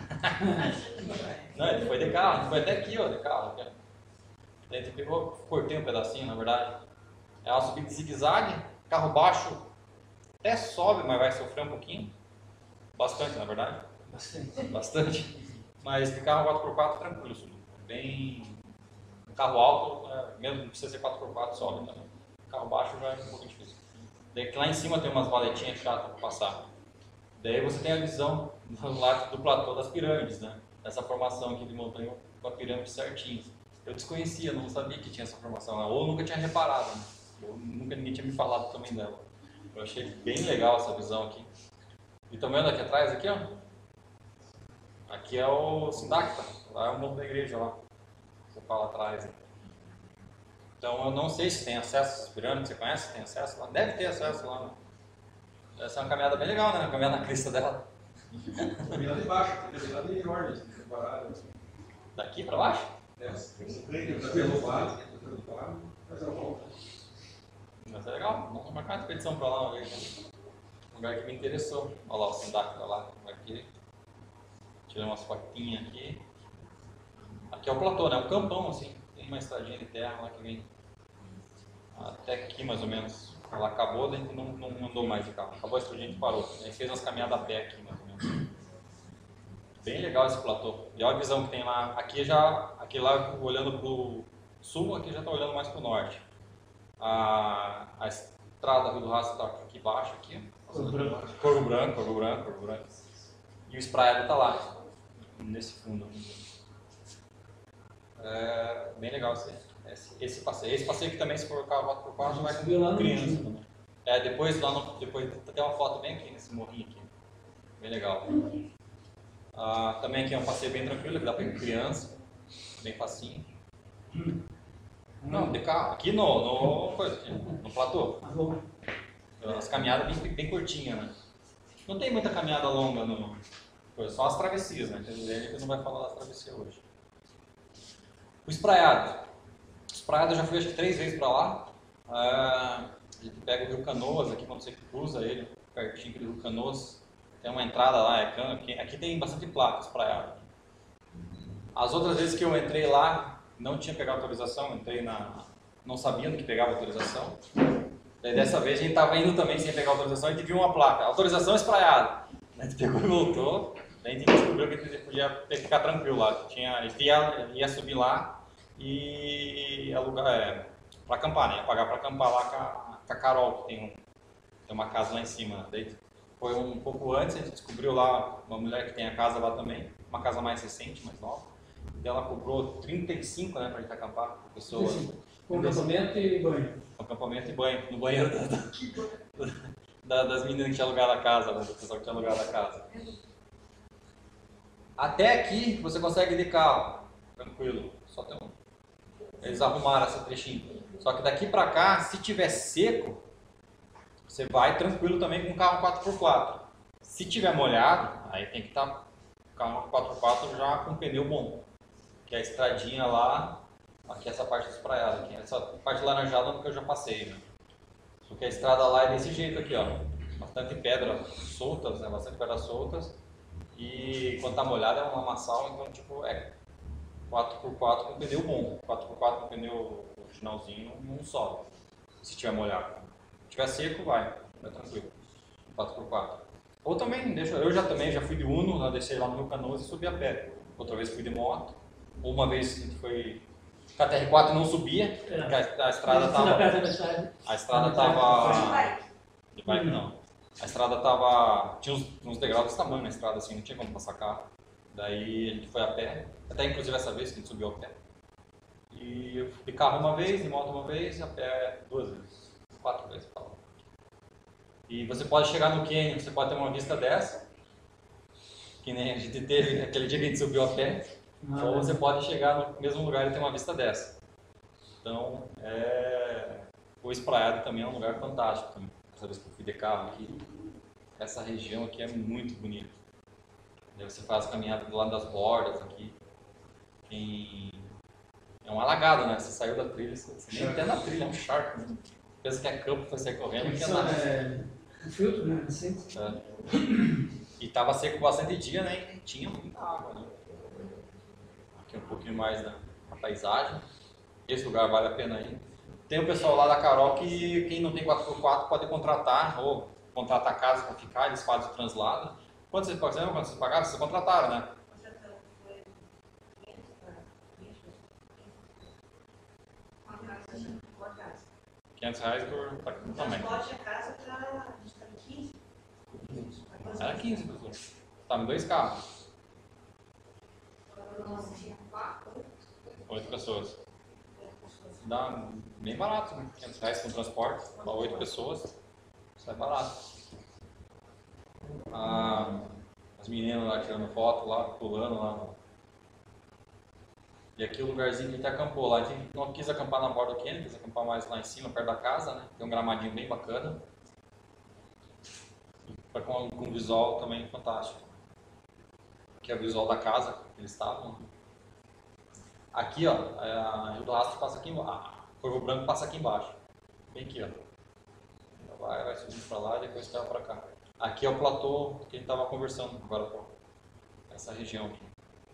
Não, ele foi de carro, a gente foi até aqui, ó, de carro. Daí a gente pegou, cortei um pedacinho, na verdade. É uma subida de zigue-zague, carro baixo até sobe, mas vai sofrer um pouquinho. Bastante, na verdade. Bastante. Mas de carro 4x4 tranquilo, subir. Bem. Carro alto, mesmo não precisa ser 4x4, sobe também. Carro baixo já é um pouquinho difícil. Daí lá em cima tem umas valetinhas chatas para passar. Daí você tem a visão do lado do platô das pirâmides, né? Essa formação aqui de montanha com a pirâmide certinho. eu desconhecia, não sabia que tinha essa formação lá, ou nunca tinha reparado, né? Ou nunca ninguém tinha me falado também dela. Eu achei bem legal essa visão aqui. E estão vendo aqui atrás, aqui ó? Aqui é o Sindacta, lá é o nome da igreja lá. Você fala atrás. Né? Então eu não sei se tem acesso a essas pirâmides, você conhece? Tem acesso lá? Deve ter acesso lá. Né? Essa é uma caminhada bem legal, né? Caminhar na crista dela. Caminhada de baixo, caminhada de enorme, preparado. Daqui pra baixo? Você prende para derrubar, mas é bom. Mas é legal, vamos marcar uma expedição pra lá uma vez. Né? Um lugar que me interessou. Olha lá o Sindacta lá, aqui. Tirei umas fotinhas aqui. Aqui é o platô, né? Um campão assim. Tem uma estradinha de terra lá que vem até aqui mais ou menos. Ela acabou, daí a gente não andou mais de carro. Acabou a estradinha, a gente parou. A gente fez umas caminhadas a pé aqui mais ou menos. Bem legal esse platô. E olha a visão que tem lá. Aqui lá olhando pro sul, aqui já está olhando mais pro norte. A estrada do Rastro está aqui embaixo, aqui. Corvo branco. E o espraiado está lá, nesse fundo. É bem legal esse passeio. Esse passeio que também, se for carro 4x4, vai com criança também. Depois tem uma foto bem aqui nesse morrinho aqui. Bem legal. Também aqui é um passeio bem tranquilo, que dá para ir com criança. Bem facinho. Não, de carro. Aqui no platô. As caminhadas bem curtinhas, né? Não tem muita caminhada longa só as travessias, né? A gente não vai falar das travessias hoje. O espraiado. O espraiado eu já fui acho que 3 vezes para lá. A gente pega o Rio Canoas aqui quando você cruza ele, pertinho do Rio Canoas. Tem uma entrada lá, aqui tem bastante placa espraiado. As outras vezes que eu entrei lá, não tinha pegado autorização, não sabia que pegava autorização. Daí dessa vez a gente estava indo também sem pegar autorização e a gente viu uma placa, autorização espraiado. A gente pegou e voltou, daí a gente descobriu que a gente podia ficar tranquilo lá. A gente ia subir lá e alugar, para acampar, né? Ia pagar para acampar lá com a Carol, que tem uma casa lá em cima. Daí foi um pouco antes, a gente descobriu lá uma mulher que tem a casa lá também, uma casa mais recente, mais nova. E ela cobrou 35, né, pra gente acampar. Pessoas. Com acampamento e banho. Com acampamento e banho. No banheiro das meninas que tinha alugado a casa, né, do pessoal que tinha alugado a casa. Até aqui você consegue ir de carro, tranquilo. Só tem Eles arrumaram essa trechinho. Só que daqui pra cá, se tiver seco, você vai tranquilo também com o carro 4x4. Se tiver molhado, aí tem que estar o carro 4x4 já com pneu bom. Que é a estradinha lá, aqui essa parte espraiada, aqui. Essa parte laranjada que eu já passei, né? Porque a estrada lá é desse jeito aqui, ó. Bastante pedra soltas, né? Bastante pedras soltas. E quando tá molhado é um lamaçal, então tipo 4x4 com pneu bom. 4x4 com pneu originalzinho não sobe, se tiver molhado. Se tiver seco, vai tranquilo. 4x4. Ou também, eu já fui de Uno, desci lá no Rio Canoas e subi a pé. Outra vez fui de moto. Ou uma vez a gente foi com a TR4 e não subia, porque a estrada estava... A estrada estava... De bike não. A estrada estava... Tinha uns degraus desse tamanho na estrada, assim, não tinha como passar carro. Daí a gente foi a pé, até inclusive essa vez que a gente subiu a pé. E eu fui de carro uma vez, de moto uma vez e a pé 2 vezes. 4 vezes. E você pode chegar no cânion, você pode ter uma vista dessa, que nem a gente teve aquele dia que a gente subiu a pé. Ou você pode chegar no mesmo lugar e ter uma vista dessa. Então, o espraiado também é um lugar fantástico também. Essa vez que eu fui de carro aqui, essa região aqui é muito bonita. Daí você faz caminhada do lado das bordas aqui. É um alagado, né? Você saiu da trilha, você nem até na trilha, é um charco. Né? Pensa que é campo, você sai correndo, não quer nada. Um filtro, né? Assim. E estava seco bastante dia, né? E tinha muita água, né? Aqui um pouquinho mais na paisagem. Esse lugar vale a pena ir. Tem o pessoal lá da Carol que quem não tem 4x4 pode contratar, ou contratar casa para ficar, eles fazem o translado. Quanto vocês pagaram? Vocês contrataram, né? R$500 por também. Transporte a casa para 15. Era 15 pessoas. Tava em 2 carros. 8 pessoas. Dá bem barato, né? R$500 com transporte, para 8 pessoas. Isso é barato. As meninas lá tirando foto, lá, pulando lá. E aqui o lugarzinho que a gente acampou lá. A gente não quis acampar na borda do Canyon, quis acampar mais lá em cima, perto da casa, né? Tem um gramadinho bem bacana. Com visual também fantástico. Aqui é o visual da casa que eles estavam. Aqui, ó, a Rio do Rastro passa aqui embaixo. A Corvo Branco passa aqui embaixo. Bem aqui, ó. Vai subindo pra lá e depois cai pra cá. Aqui é o platô que a gente tava conversando agora com essa região aqui.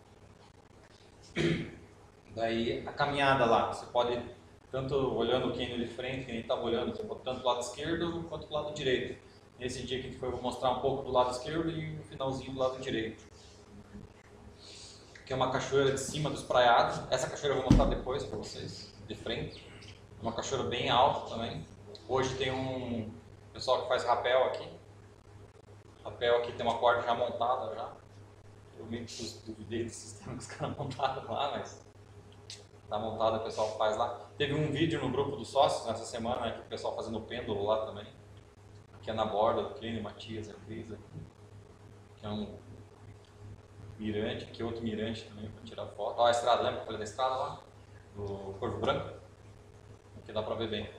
Daí a caminhada lá, você pode, tanto olhando o cânion de frente, que a gente estava olhando, você pode tanto do lado esquerdo quanto do lado direito. Nesse dia que a gente foi, eu vou mostrar um pouco do lado esquerdo e o finalzinho do lado direito. Aqui é uma cachoeira de cima dos praiados. Essa cachoeira eu vou mostrar depois para vocês, de frente. Uma cachoeira bem alta também. Hoje tem um pessoal que faz rapel aqui. Rapel aqui tem uma corda já montada já. Eu meio que duvidei do sistema que os caras montaram lá, mas tá montada, o pessoal faz lá. Teve um vídeo no grupo dos sócios nessa semana, né, que o pessoal fazendo pêndulo lá também. Aqui é na borda do Clínio, Matias, a Cris aqui. Que é um mirante, aqui outro mirante também para tirar foto. Ó, a estrada, lembra que eu falei da estrada lá? Do Corvo Branco? Aqui dá para ver bem.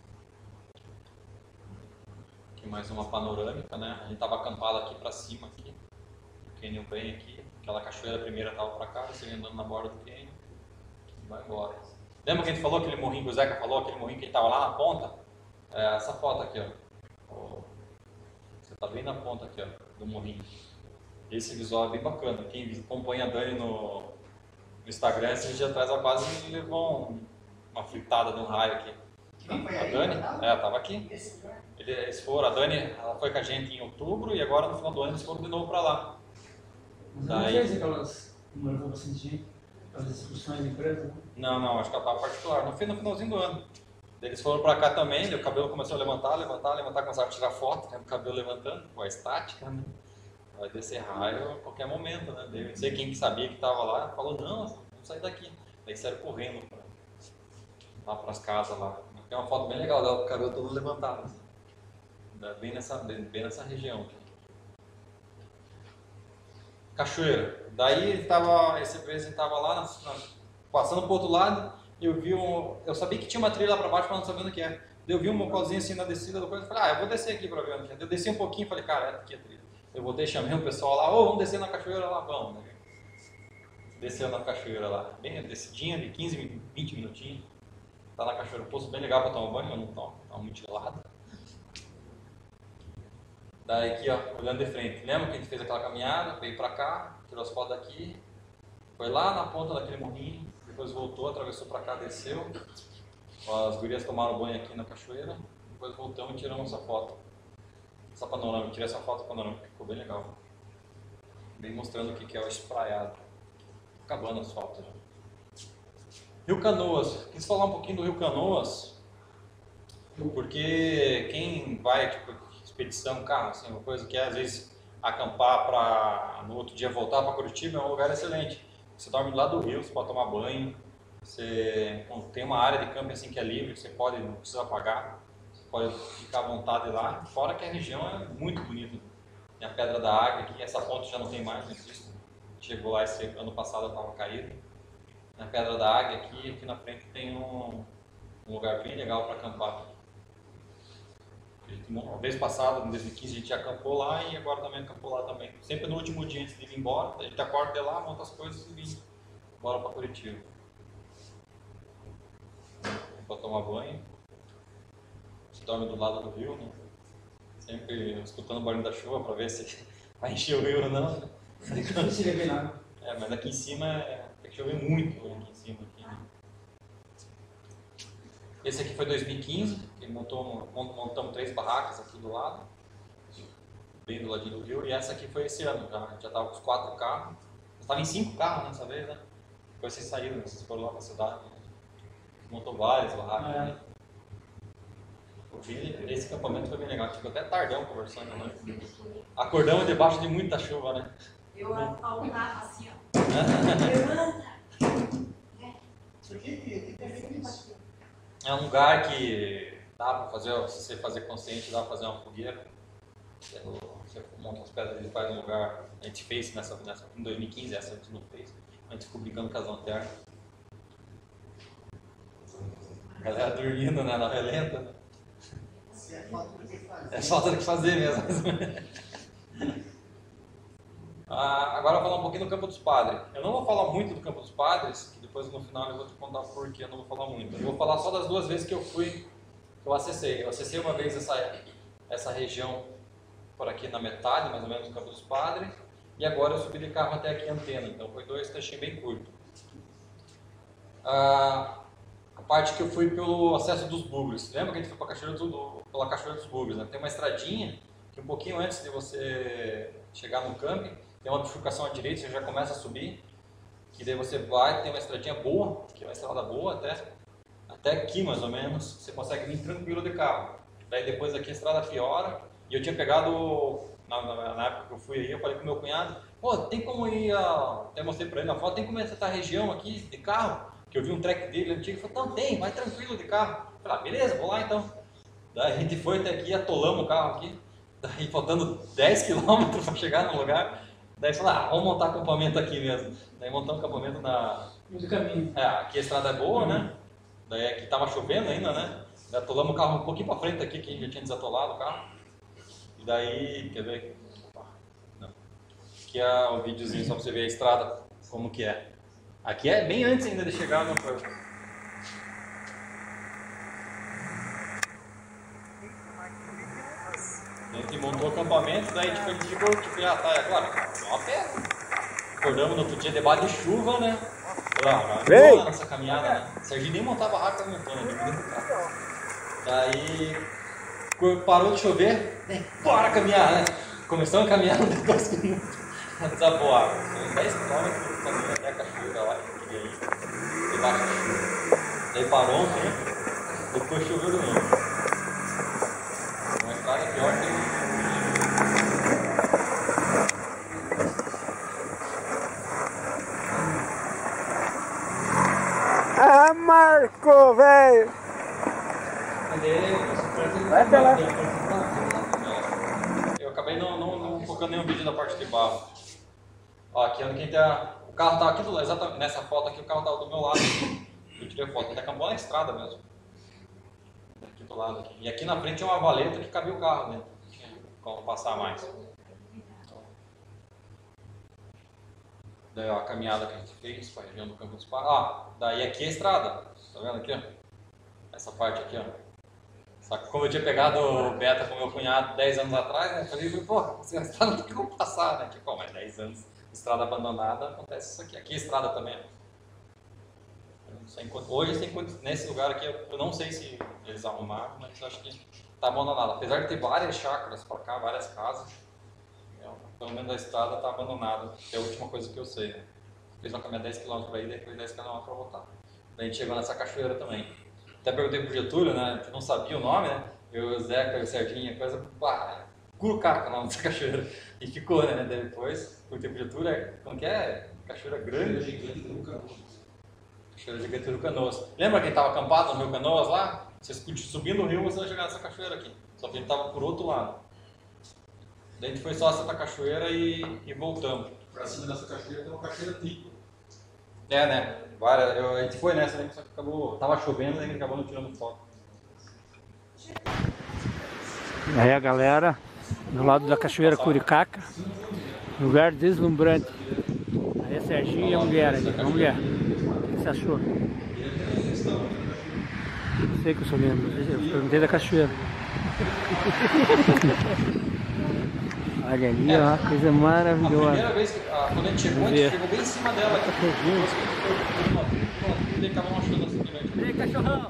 Aqui mais uma panorâmica, né? A gente tava acampado aqui para cima, aqui. O cânion bem aqui. Aquela cachoeira primeira tava para cá, você vem andando na borda do cânion. Vai embora. Lembra que a gente falou, aquele morrinho que o Zeca falou, aquele morrinho que estava lá na ponta? É essa foto aqui, ó. Você está bem na ponta aqui, ó, do morrinho. Esse visual é bem bacana. Quem acompanha a Dani no Instagram, esses dias atrás, ela quase levou uma fritada de um raio aqui. A Dani, tava aqui. Eles foram, a Dani, ela foi com a gente em outubro e agora no final do ano eles foram de novo para lá. Mas não fez aquelas, não levou bastante gente, as excursões de empresa? Não, acho que ela estava particular. No finalzinho do ano. Eles foram para cá também, o cabelo começou a levantar, começaram a tirar foto, né, o cabelo levantando, com a estática, né? Vai descer raio a qualquer momento, né? Não sei quem que sabia que estava lá, falou, não, vamos sair daqui. Daí saíram correndo lá para as casas lá. Tem uma foto bem legal dela, com o cabelo todo levantado. Assim. Bem nessa região aqui. Cachoeira. Daí esse preso estava lá, passando para o outro lado, eu sabia que tinha uma trilha lá para baixo, mas não sabia onde que é. Eu vi um mocózinho assim na descida, depois eu falei, eu vou descer aqui para ver onde que é. Eu desci um pouquinho e falei, cara, aqui é a trilha. Eu voltei, chamei o pessoal lá, vamos descer na cachoeira lá, vamos. Desceu na cachoeira lá, bem descidinha de 15, 20 minutinhos. Tá na cachoeira, um poço bem legal para tomar banho, mas não tomo, tá muito gelado. Daí aqui, ó, olhando de frente, lembra que a gente fez aquela caminhada, veio pra cá, tirou as fotos daqui, foi lá na ponta daquele morrinho, depois voltou, atravessou pra cá, desceu. As gurias tomaram banho aqui na cachoeira, depois voltamos e tiramos essa foto. Essa panorâmica, tirei essa foto panorâmica, ficou bem legal. Bem mostrando o que é o espraiado. Acabando as fotos já. Rio Canoas, quis falar um pouquinho do Rio Canoas, porque quem vai, tipo, expedição, carro, assim, uma coisa que é, às vezes, acampar para no outro dia voltar para Curitiba é um lugar excelente. Você dorme do lado do rio, você pode tomar banho, você tem uma área de camping assim que é livre, você pode, não precisa pagar, você pode ficar à vontade lá, fora que a região é muito bonita. Tem a Pedra da Águia aqui, essa ponte já não tem mais, não existe. Chegou lá esse ano passado, estava caído. Na Pedra da Águia aqui na frente tem um lugar bem legal para acampar. Uma vez passada, em 2015, a gente já acampou lá e agora também acampou lá também. Sempre no último dia antes de vir embora, a gente acorda de lá, monta as coisas e vem embora para Curitiba. Para tomar banho. Você dorme do lado do rio, né? Sempre escutando o barulho da chuva para ver se vai encher o rio ou não. Né? É difícil ver nada. Mas aqui em cima tem que chover muito aqui em cima. Aqui, né? Esse aqui foi 2015, que montamos 3 barracas aqui do lado, bem do ladinho do rio, e essa aqui foi esse ano, a gente já estava com os 4 carros, estava em 5 carros nessa vez, né? Depois vocês saíram, vocês foram lá para a cidade, né? Montou várias barracas, né? Esse acampamento foi bem legal, ficou até tardão conversando, né? Acordamos debaixo de muita chuva, né? Eu falava assim, ó. Levanta! É um lugar que dá para fazer, se você fazer consciente, dá para fazer uma fogueira. Você monta as pedras e faz um lugar. A gente fez em 2015, essa a gente não fez. A gente ficou brincando com as lanternas. A galera dormindo, né, na relenta. Né? É falta do que fazer mesmo. Agora eu vou falar um pouquinho do Campo dos Padres. Eu não vou falar muito do Campo dos Padres, que depois no final eu vou te contar por que eu não vou falar muito. Eu vou falar só das 2 vezes que eu fui, que eu acessei. Eu acessei uma vez essa região por aqui na metade, mais ou menos, do Campo dos Padres, e agora eu subi de carro até aqui em Antena, então foi 2 trechinhos bem curtos. A parte que eu fui pelo acesso dos Bugres. Lembra que a gente foi pela Cachoeira dos Bugres, né? Tem uma estradinha que um pouquinho antes de você chegar no camping, tem uma bifurcação à direita, você já começa a subir, que daí você vai, tem uma estradinha boa, que é uma estrada boa até aqui mais ou menos, você consegue vir tranquilo de carro. Daí depois aqui a estrada piora, e eu tinha pegado, na época que eu fui aí, eu falei com o meu cunhado, pô, tem como ir, até mostrei pra ele na foto, tem como ir essa região aqui de carro? Que eu vi um track dele antigo, ele falou, não, tem, vai tranquilo de carro. Eu falei, beleza, vou lá então. Daí a gente foi até aqui, atolamos o carro aqui, daí faltando 10 km para chegar no lugar. Daí falou, vamos montar acampamento aqui mesmo. Daí montamos acampamento no caminho. Aqui a estrada é boa, né? Daí aqui tava chovendo ainda, né? Daí atolamos o carro um pouquinho para frente aqui, que já tinha desatolado o carro. E daí, quer ver? Não. Aqui é o videozinho só para você ver a estrada, como que é. Aqui é bem antes ainda de chegar no campo. A gente montou o acampamento, daí tipo, a gente ficou, é claro, uma pé. Acordamos no outro dia, debaixo de chuva, né? Vem! A nossa caminhada, né? Serginho nem montar barraca montando aqui dentro do carro. Daí, parou de chover, bora caminhar, né? Começamos a caminhar uns 2 minutos, desabou a água. 10 km caminho até a cachoeira lá, que eu queria ir, debaixo da chuva. Daí parou um tempo, depois choveu de novo. Uma estrada pior que Marco, velho! Vai até lá. Eu acabei não focando nenhum vídeo da parte de barro. Ó, aqui onde quem tá. O carro tava aqui do lado, exatamente nessa foto aqui, o carro tava do meu lado. Eu tirei a foto, ele acampou na estrada mesmo. Aqui do lado aqui. E aqui na frente tinha uma valeta que cabia o carro dentro. Não tinha como passar mais. Daí ó, a caminhada que a gente fez para a região do Campo dos Padres. Daí aqui é a estrada. Tá vendo aqui, ó? Essa parte aqui, ó. Só que como eu tinha pegado o Beta com meu cunhado 10 anos atrás, né? Eu falei, pô, essa estrada não tem como passar, né? Tipo, mas 10 anos, estrada abandonada, acontece isso aqui. Aqui é estrada também, ó. Hoje, nesse lugar aqui, eu não sei se eles arrumaram, mas eu acho que tá abandonado. Apesar de ter várias chácaras para cá, várias casas, pelo menos a estrada tá abandonada. Que é a última coisa que eu sei, né? Fiz uma caminhada 10 km para ir, depois 10 km para voltar. Daí a gente chegou nessa cachoeira também. Até perguntei pro Getúlio, né? A gente não sabia o nome, né? Eu, o Zeca, o Serginho, coisa. Curucaca, o nome dessa cachoeira. E ficou, né? Depois, perguntei pro Getúlio, como que é? Cachoeira grande. Cachoeira Gigante do Canoas. Lembra que a gente tava acampado no Rio Canoas lá? Você subindo o rio, você vai chegar nessa cachoeira aqui. Só que a gente tava por outro lado. Daí a gente foi só essa cachoeira e voltamos. Pra cima dessa cachoeira tem uma cachoeira tripla. É, né? A gente foi nessa, né? Só que tava chovendo, daí a gente acabou não tirando foto. Aí a galera do lado da Cachoeira Curicaca, lugar deslumbrante. Aí a Serginho e a mulher ali. A mulher, o que você achou? Não sei que eu sou mesmo, eu perguntei da cachoeira. Olha ali, ó, coisa maravilhosa. A primeira vez que quando a gente chegou, bem em cima dela. E acabou achando assim durante. Ei, cachorrão!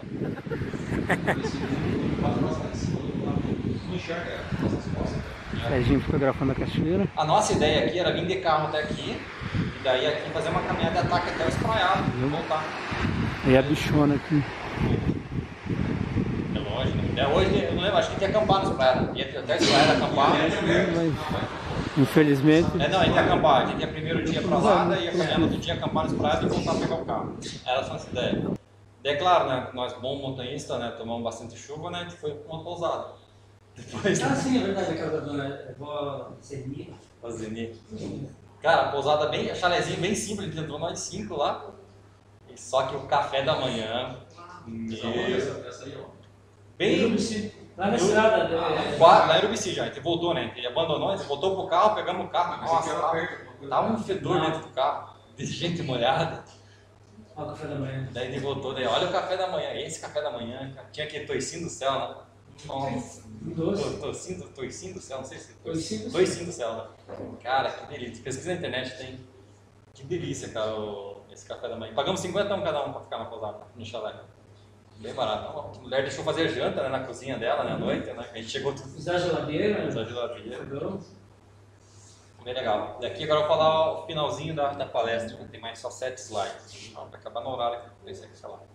Serginho fotografando a cachoeira. A nossa ideia aqui era vir de carro até aqui, e daí aqui fazer uma caminhada de ataque até o espraiado, e voltar. E a bichona aqui. É lógico, né? Hoje, eu não lembro, acho que tinha acampar no espraiado. Ia até o espraiado acampar. Infelizmente. Não, a gente ia acampar. A gente ia primeiro dia pra lá, daí ia caminhar no outro dia, acampar no espraiado e voltar a pegar o carro. Era essa nossa ideia. Daí, claro, né, nós bons montanhistas, né, tomamos bastante chuva, né, a gente foi pra uma pousada. Depois, Ah, sim, é verdade, aquela da dona vó Zeni. Zeni. Cara, a pousada bem, chalezinho bem simples, a gente entrou nós 5 lá. E só que o café da manhã, Essa aí, ó. bem... Lá na estrada. Lá em Urubici já, a gente voltou, né, a gente abandonou, a gente voltou pro carro, pegamos o carro, nossa, tava um fedor dentro do carro, de gente molhada. Olha o café da manhã. Daí ele voltou, daí olha o café da manhã, esse café da manhã, cara, tinha aquele toicinho do céu, né? Nossa, toicinho do céu, não sei se toicinho do céu, né? Cara, que delícia, pesquisa na internet, tem, que delícia, cara, esse café da manhã. Pagamos 50 cada um pra ficar na pousada, no chalé. Bem barato. A mulher deixou fazer janta, né, na cozinha dela, né, à noite, né? A gente chegou tudo. Usar geladeira. Usar geladeira. Bem legal. E aqui agora eu vou falar o finalzinho da palestra, tem mais só 7 slides. Vai acabar no horário que eu sei lá.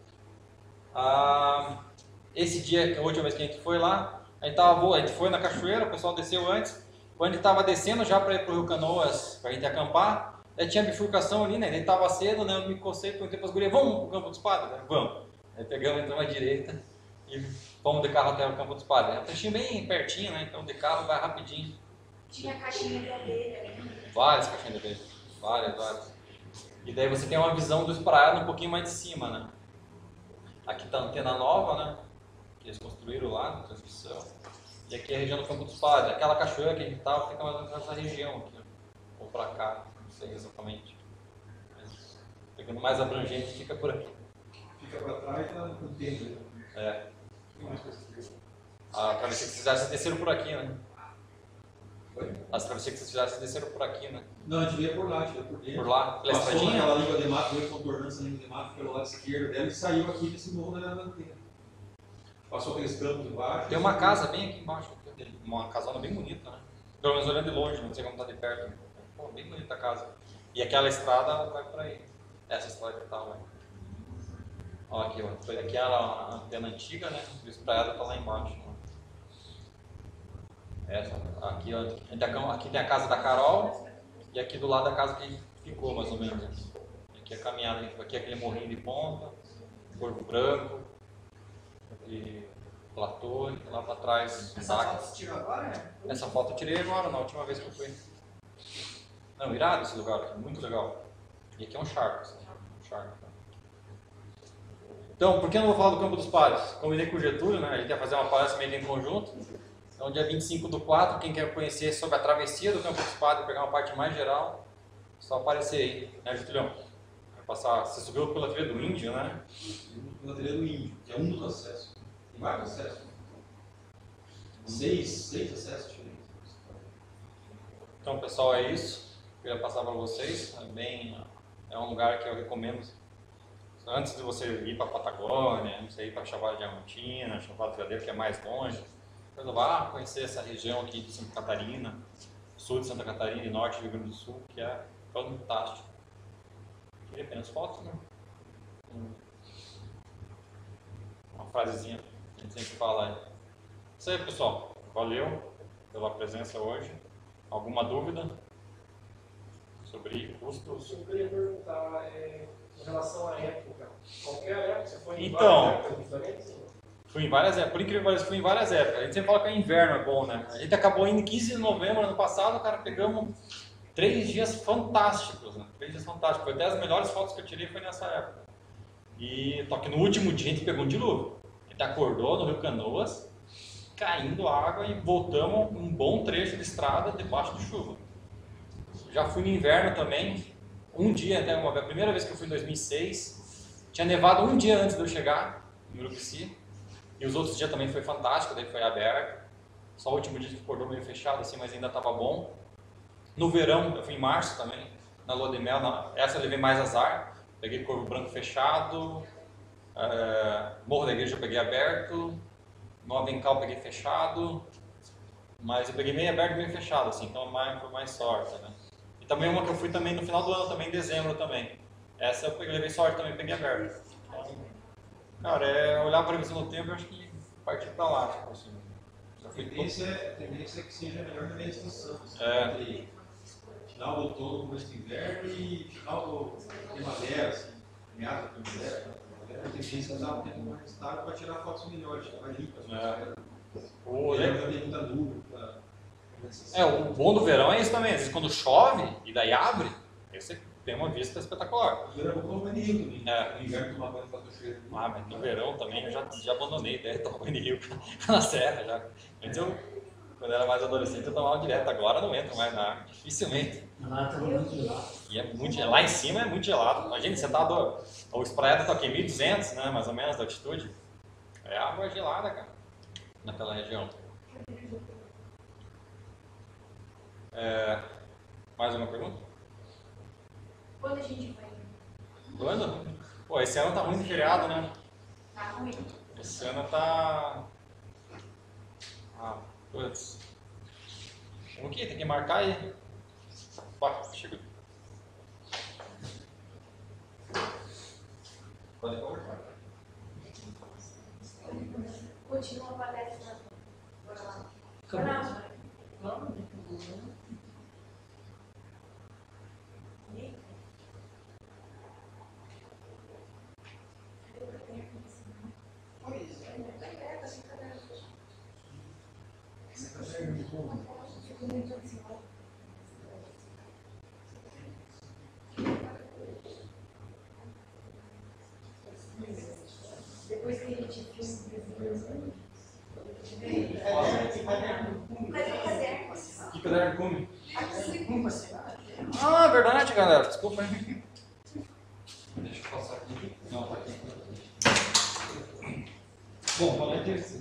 Esse dia, a última vez que a gente foi lá, a gente foi na cachoeira, o pessoal desceu antes. Quando a gente estava descendo já para ir para o Rio Canoas, para a gente acampar, aí tinha bifurcação ali, né? A gente estava cedo, né? Eu me cocei, perguntei para as gurias, vamos para o Campo dos Padres? Né? Vamos. Aí pegamos, entramos à direita e fomos de carro até o Campo dos Padres. É um trechinho bem pertinho, né? Então de carro vai rapidinho. Tinha caixinha de abelha, né? Várias caixinhas de abelha. Várias. E daí você tem uma visão do espraiado um pouquinho mais de cima, né? Aqui tá a antena nova, né? Que eles construíram lá na transmissão. E aqui é a região do Campo dos Padres. Aquela cachoeira que a gente tava fica mais ou menos nessa região aqui. Ou pra cá, não sei exatamente. Mas, pegando mais abrangente, fica por aqui. Fica pra trás e tá no tempo. É. A travessia que vocês fizessem desceram por aqui, né? As travessias que vocês fizessem desceram por aqui, né? Não, a gente veio por lá, a gente veio por dentro. Por lá, pela Passou estradinha? naquela língua de mato, veio contornando essa língua de mato pelo lado esquerdo dela e saiu aqui desse morro da antena. Passou aqueles campos embaixo. Tem uma casa bem aqui embaixo, uma casona bem bonita, né? Pelo menos olhando de longe, não sei como tá de perto. Pô, bem bonita a casa. E aquela estrada vai por aí. Essa estrada que tá, vai. Ó, aqui, ó. Aqui era a antena antiga, né? O espraiado tá lá embaixo. Né? Essa, aqui, ó, aqui tem a casa da Carol e aqui do lado da casa que a gente ficou, mais ou menos. Aqui é a caminhada, aqui é aquele morrinho de ponta, Corvo Branco, e platô, e lá pra trás, Essa foto você tirou agora? Essa foto eu tirei agora, na última vez que eu fui. Não, irado esse lugar aqui, muito legal. E aqui é um charco, assim, um charco. Então, por que eu não vou falar do Campo dos Padres? Combinei com o Getúlio, né? A gente ia fazer uma palestra meio em conjunto. Então, dia 25/4, quem quer conhecer sobre a travessia do Campo dos Padres, pegar uma parte mais geral, só aparecer aí, né, Getúlio? Vai passar, você subiu pela trilha do Índio, né? Pela trilha do Índio, que é um dos acessos. Tem vários acessos. 6 acessos diferentes. Então, pessoal, é isso. Eu queria passar para vocês. É um lugar que eu recomendo. Antes de você ir para a Patagônia, não sei, ir para Chapada Diamantina, Chapada do Veadeiro, que é mais longe, depois vá conhecer essa região aqui de Santa Catarina, sul de Santa Catarina e norte do Rio Grande do Sul, que é fantástico. Queria apenas fotos, né? Uma frasezinha que a gente sempre fala aí. Isso aí, pessoal. Valeu pela presença hoje. Alguma dúvida sobre custos? Eu queria perguntar em relação à época. Qualquer época, você foi em Então, várias épocas diferentes? Fui em várias épocas, por incrível que pareça, fui em várias épocas. A gente sempre fala que o inverno é bom, né? A gente acabou indo em 15 de novembro, ano passado, cara, pegamos 3 dias fantásticos, né? 3 dias fantásticos. Foi até as melhores fotos que eu tirei foi nessa época. E só que no último dia a gente pegou um dilúvio. A gente acordou no Rio Canoas, caindo água e voltamos um bom trecho de estrada debaixo de chuva. Já fui no inverno também, um dia, até a primeira vez que eu fui em 2006, tinha nevado um dia antes de eu chegar em Urubici, e os outros dias também foi fantástico, daí foi aberto, só o último dia que acordou meio fechado assim, mas ainda estava bom. No verão, eu fui em março também, na lua de mel, essa eu levei mais azar, peguei Corvo Branco fechado, Morro da Igreja eu peguei aberto, no Avencal eu peguei fechado, mas eu peguei meio aberto e meio fechado, assim, então foi mais sorte, né? E também uma que eu fui também no final do ano, também em dezembro também. Essa eu levei sorte também, peguei aberto. Então, cara, olhar para a previsão do tempo, eu acho que partir para lá, tipo assim. A tendência é que seja melhor na meia estação. É. Final do outono, começo do inverno e final do primavera, assim, meados da primavera. difícil usar o tempo mais resultado para tirar fotos melhores, mais limpas. O Tem muita nuvem. o bom do verão é isso também. Às vezes quando chove e daí abre, aí você tem uma vista espetacular. O verão eu tomo banho em rio também. É. No inverno tomar banho faz chover. Ah, mas no verão também eu já abandonei a ideia de tomar banho de rio na serra já. Antes quando eu era mais adolescente, eu tomava direto. Agora não entro mais na água, dificilmente. Lá tá muito gelado. E é muito, lá em cima é muito gelado. Imagina, você tá o espraiado tá aqui 1.200, né, mais ou menos, da altitude. É água gelada, cara, naquela região. Mais uma pergunta? Quando a gente vai? Quando? Pô, esse ano tá ruim de feriado, né? Tá ruim? Esse ano tá... putz. O que? Tem que marcar aí. Pá, chegou. Pode conversar. Continua a palestra. Bora lá. Não. Depois que a gente fez Que caderno come? Ah, verdade, galera. Desculpa aí. Deixa eu passar aqui. Não, tá aqui. Bom, falei disso.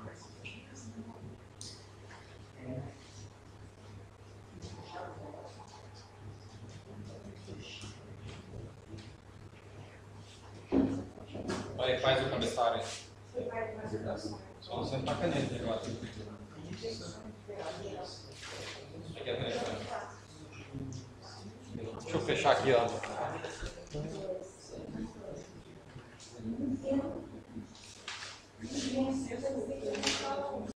Aí, faz o cabeçalho aí. Só não sentar a caneta agora. Aqui, a caneta. Deixa eu fechar aqui, ó. Sim.